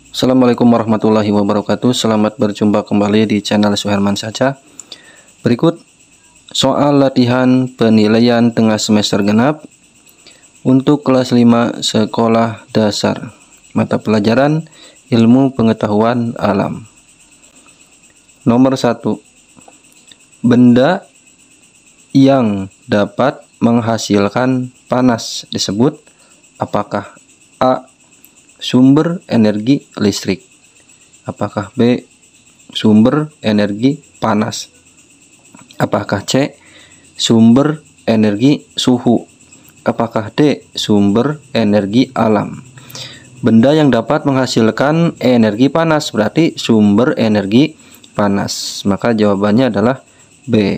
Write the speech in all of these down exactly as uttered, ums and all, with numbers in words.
Assalamualaikum warahmatullahi wabarakatuh. Selamat berjumpa kembali di channel Suherman saja. Berikut soal latihan penilaian tengah semester genap untuk kelas lima sekolah dasar, mata pelajaran ilmu pengetahuan alam. Nomor satu, benda yang dapat menghasilkan panas disebut apakah A. sumber energi listrik, apakah B. sumber energi panas, apakah C. sumber energi suhu, apakah D. sumber energi alam. Benda yang dapat menghasilkan energi panas berarti sumber energi panas, maka jawabannya adalah B.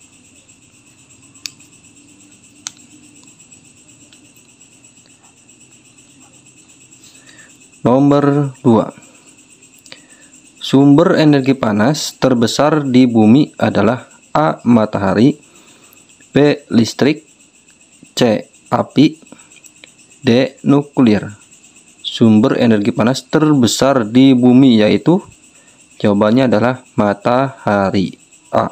Nomor dua, sumber energi panas terbesar di bumi adalah A. matahari, B. listrik, C. api, D. nuklir. Sumber energi panas terbesar di bumi yaitu jawabannya adalah matahari, A.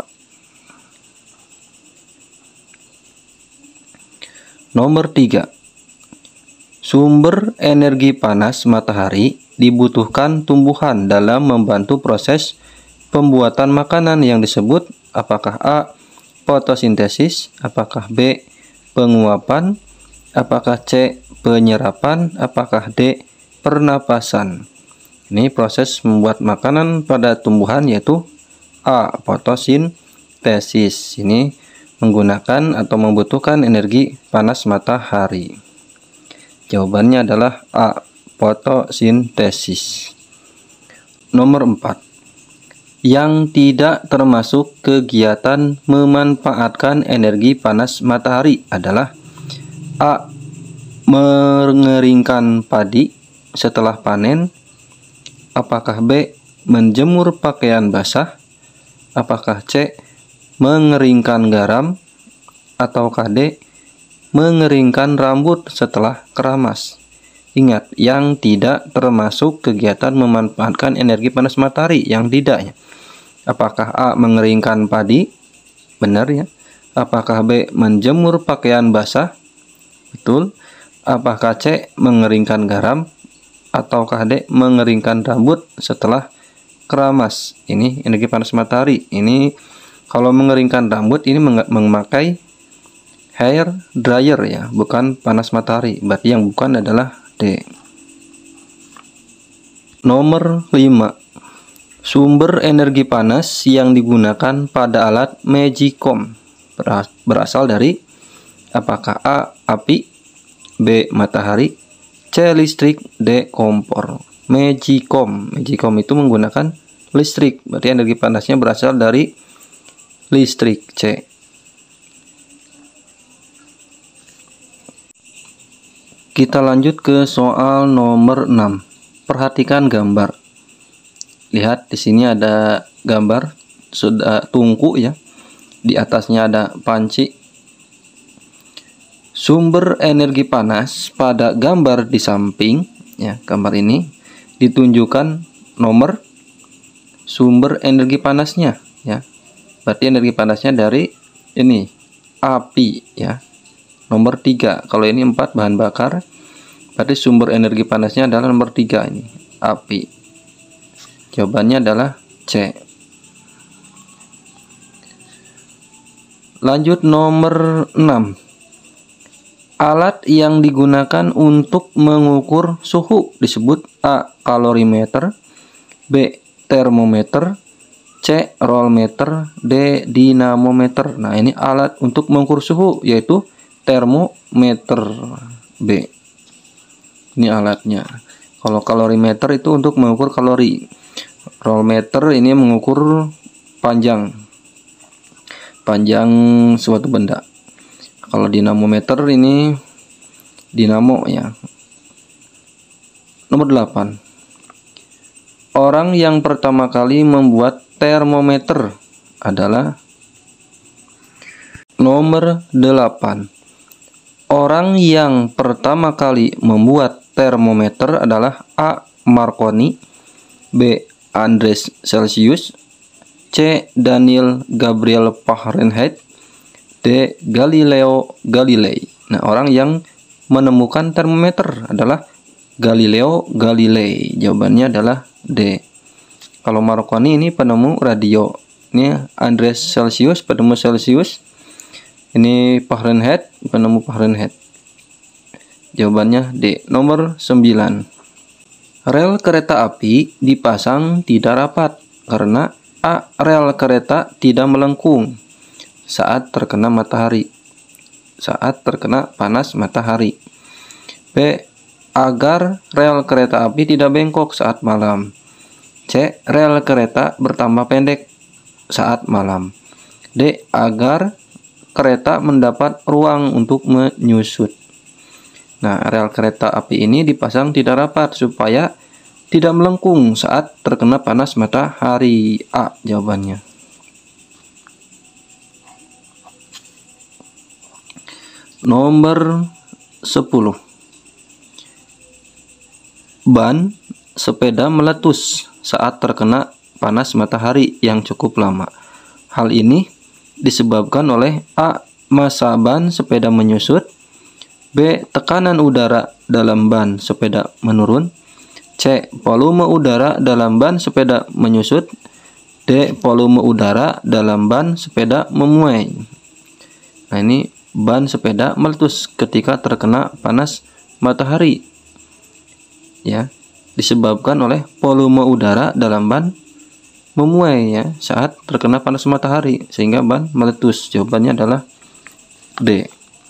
Nomor tiga, sumber energi panas matahari dibutuhkan tumbuhan dalam membantu proses pembuatan makanan yang disebut apakah A. fotosintesis, apakah B. penguapan, apakah C. penyerapan, apakah D. pernapasan. Ini proses membuat makanan pada tumbuhan yaitu A. fotosintesis. Ini menggunakan atau membutuhkan energi panas matahari. Jawabannya adalah A. fotosintesis. Nomor empat, yang tidak termasuk kegiatan memanfaatkan energi panas matahari adalah A. mengeringkan padi setelah panen, apakah B. menjemur pakaian basah, apakah C. mengeringkan garam, ataukah D. mengeringkan rambut setelah keramas. Ingat, yang tidak termasuk kegiatan memanfaatkan energi panas matahari, yang tidak ya. Apakah A. mengeringkan padi? Benar ya. Apakah B. menjemur pakaian basah? Betul. Apakah C. mengeringkan garam? Ataukah D. mengeringkan rambut setelah keramas? Ini energi panas matahari. Ini kalau mengeringkan rambut ini memakai hair dryer ya, bukan panas matahari. Berarti yang bukan adalah D. Nomor lima, sumber energi panas yang digunakan pada alat Magicom berasal dari apakah A. api, B. matahari, C. listrik, D. kompor. Magicom, Magicom itu menggunakan listrik, berarti energi panasnya berasal dari listrik, C. Kita lanjut ke soal nomor enam. Perhatikan gambar. Lihat di sini ada gambar sudah tungku ya. Di atasnya ada panci. Sumber energi panas pada gambar di samping ya, gambar ini ditunjukkan nomor sumber energi panasnya ya. Berarti energi panasnya dari ini api ya. Nomor tiga, kalau ini empat bahan bakar, berarti sumber energi panasnya adalah nomor tiga ini, api. Jawabannya adalah C. Lanjut nomor enam. Alat yang digunakan untuk mengukur suhu disebut A. kalorimeter, B. termometer, C. rolmeter, D. dinamometer. Nah, ini alat untuk mengukur suhu yaitu termometer, B. Ini alatnya. Kalau kalorimeter itu untuk mengukur kalori. Rolmeter ini mengukur panjang panjang suatu benda. Kalau dinamometer ini dinamo ya. Nomor delapan. Orang yang pertama kali membuat termometer adalah nomor delapan. Orang yang pertama kali membuat termometer adalah A. Marconi, B. Andreas Celsius, C. Daniel Gabriel Fahrenheit, D. Galileo Galilei. Nah, orang yang menemukan termometer adalah Galileo Galilei. Jawabannya adalah D. Kalau Marconi ini penemu radio. Ini Andreas Celsius, penemu Celsius. Ini Fahrenheit, penemu Fahrenheit. Jawabannya D. Nomor sembilan. Rel kereta api dipasang tidak rapat karena A. Rel kereta tidak melengkung saat terkena matahari, saat terkena panas matahari. B. Agar rel kereta api tidak bengkok saat malam. C. Rel kereta bertambah pendek saat malam. D. Agar kereta mendapat ruang untuk menyusut. Nah, rel kereta api ini dipasang tidak rapat supaya tidak melengkung saat terkena panas matahari. A. Jawabannya. Nomor sepuluh. Ban sepeda meletus saat terkena panas matahari yang cukup lama. Hal ini disebabkan oleh A. Massa ban sepeda menyusut, B. Tekanan udara dalam ban sepeda menurun, C. Volume udara dalam ban sepeda menyusut, D. Volume udara dalam ban sepeda memuai. Nah, ini ban sepeda meletus ketika terkena panas matahari, ya, disebabkan oleh volume udara dalam ban memuai, ya, saat terkena panas matahari sehingga ban meletus. Jawabannya adalah D.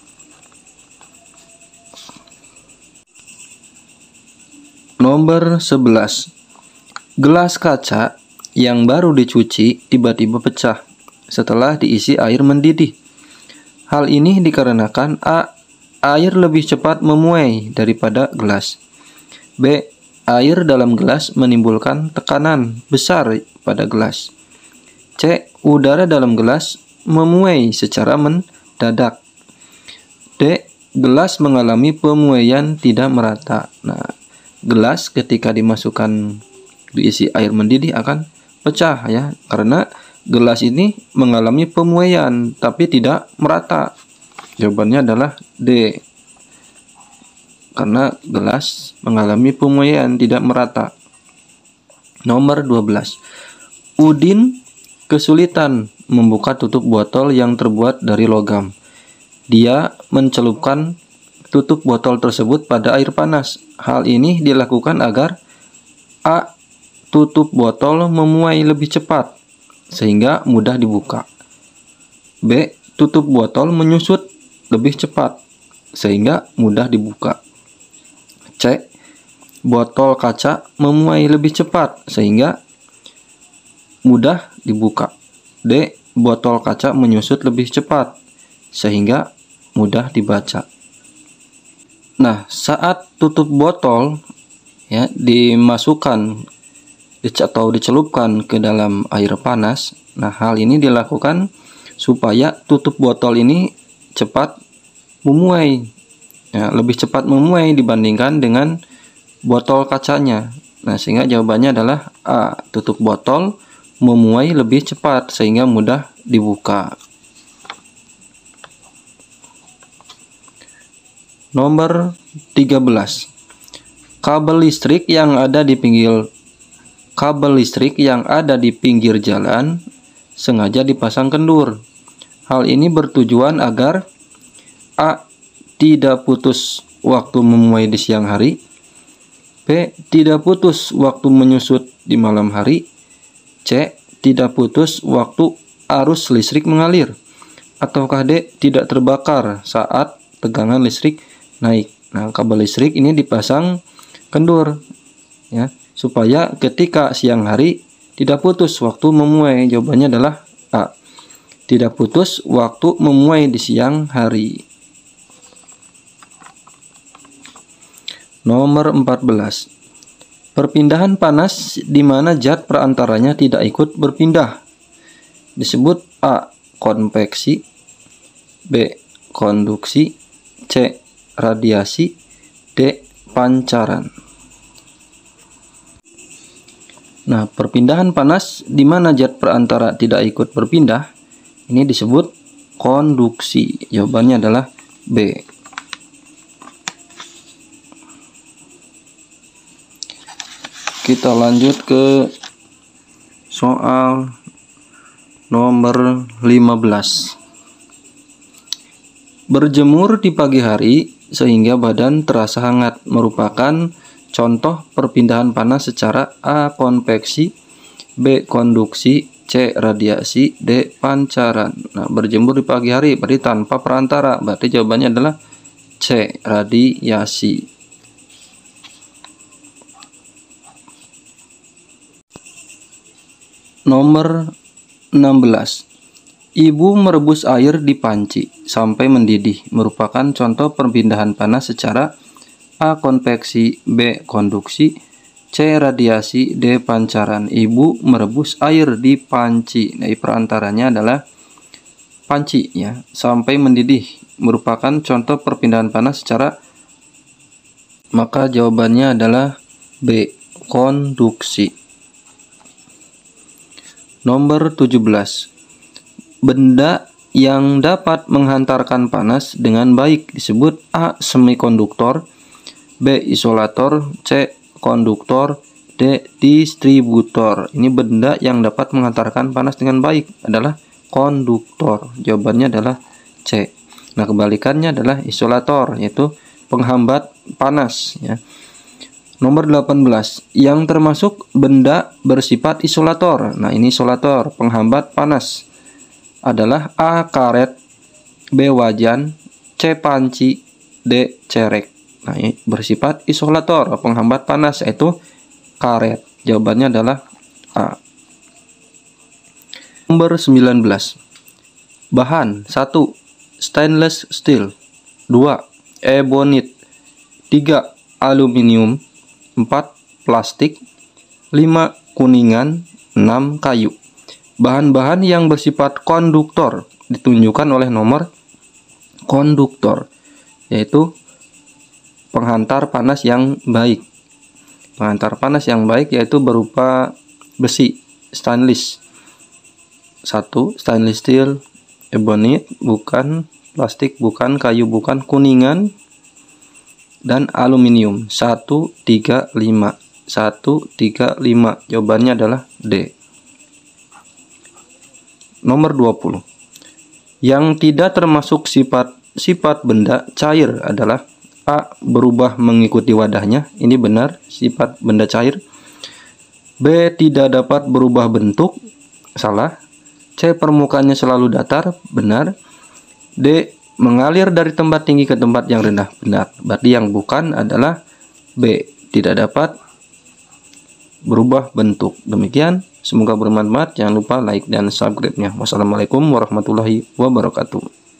Nomor sebelas. Gelas kaca yang baru dicuci tiba-tiba pecah setelah diisi air mendidih. Hal ini dikarenakan A. Air lebih cepat memuai daripada gelas, B. Air dalam gelas menimbulkan tekanan besar pada gelas, C. Udara dalam gelas memuai secara mendadak, D. Gelas mengalami pemuaian tidak merata. Nah, gelas ketika dimasukkan diisi air mendidih akan pecah, ya, karena gelas ini mengalami pemuaian tapi tidak merata. Jawabannya adalah D. Karena gelas mengalami pemuaian tidak merata. Nomor dua belas. Udin kesulitan membuka tutup botol yang terbuat dari logam. Dia mencelupkan tutup botol tersebut pada air panas. Hal ini dilakukan agar A. Tutup botol memuai lebih cepat sehingga mudah dibuka, B. Tutup botol menyusut lebih cepat sehingga mudah dibuka, C. Botol kaca memuai lebih cepat sehingga mudah dibuka, D. Botol kaca menyusut lebih cepat sehingga mudah dibaca. Nah, saat tutup botol, ya, dimasukkan atau dicelupkan ke dalam air panas, nah hal ini dilakukan supaya tutup botol ini cepat memuai, ya, lebih cepat memuai dibandingkan dengan botol kacanya. Nah, sehingga jawabannya adalah A. Tutup botol memuai lebih cepat sehingga mudah dibuka. Nomor tiga belas. Kabel listrik yang ada di pinggir kabel listrik yang ada di pinggir jalan sengaja dipasang kendur. Hal ini bertujuan agar A. Tidak putus waktu memuai di siang hari, B. Tidak putus waktu menyusut di malam hari, C. Tidak putus waktu arus listrik mengalir, ataukah D. Tidak terbakar saat tegangan listrik naik. Nah, kabel listrik ini dipasang kendur, ya, supaya ketika siang hari tidak putus waktu memuai. Jawabannya adalah A. Tidak putus waktu memuai di siang hari. Nomor empat belas. Perpindahan panas di mana zat perantaranya tidak ikut berpindah disebut A. Konveksi, B. Konduksi, C. Radiasi, D. Pancaran. Nah, perpindahan panas di mana zat perantara tidak ikut berpindah, ini disebut konduksi. Jawabannya adalah B. Kita lanjut ke soal nomor lima belas. Berjemur di pagi hari sehingga badan terasa hangat merupakan contoh perpindahan panas secara A. konveksi, B. konduksi, C. radiasi, D. pancaran. Nah, berjemur di pagi hari berarti tanpa perantara, berarti jawabannya adalah C. radiasi. Nomor enam belas. Ibu merebus air di panci sampai mendidih merupakan contoh perpindahan panas secara A. konveksi, B. konduksi, C. radiasi, D. pancaran. Ibu merebus air di panci. Nah, perantaranya adalah panci ya, sampai mendidih merupakan contoh perpindahan panas secara, maka jawabannya adalah B. konduksi. Nomor tujuh belas. Benda yang dapat menghantarkan panas dengan baik disebut A. semikonduktor, B. isolator, C. konduktor, D. distributor. Ini benda yang dapat menghantarkan panas dengan baik adalah konduktor. Jawabannya adalah C. Nah, kebalikannya adalah isolator, yaitu penghambat panas ya. Nomor delapan belas. Yang termasuk benda bersifat isolator. Nah, ini isolator, penghambat panas adalah A. karet, B. wajan, C. panci, D. cerek. Nah, ini bersifat isolator, penghambat panas, yaitu karet. Jawabannya adalah A. Nomor sembilan belas. Bahan satu. Stainless steel, dua. Ebonit, tiga. Aluminium, empat. Plastik, lima. Kuningan, enam. Kayu. Bahan-bahan yang bersifat konduktor ditunjukkan oleh nomor konduktor, yaitu penghantar panas yang baik. Penghantar panas yang baik yaitu berupa besi, stainless. Satu. Stainless steel, ebonit, bukan. Plastik, bukan. Kayu, bukan. Kuningan, dan aluminium. Satu, tiga, lima. Satu, tiga, lima. Jawabannya adalah D. Nomor dua puluh. Yang tidak termasuk sifat-sifat benda cair adalah A. berubah mengikuti wadahnya. Ini benar, sifat benda cair. B. tidak dapat berubah bentuk. Salah. C. permukaannya selalu datar. Benar. D. mengalir dari tempat tinggi ke tempat yang rendah. Benar. Berarti yang bukan adalah B. tidak dapat berubah bentuk. Demikian, semoga bermanfaat. Jangan lupa like dan subscribe-nya. Wassalamualaikum warahmatullahi wabarakatuh.